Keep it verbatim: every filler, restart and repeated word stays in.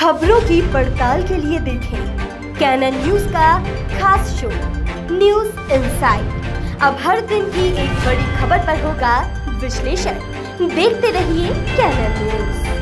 खबरों की पड़ताल के लिए देखें कैनन न्यूज का खास शो न्यूज इनसाइट। अब हर दिन की एक बड़ी खबर पर होगा विश्लेषण। देखते रहिए कैनन न्यूज।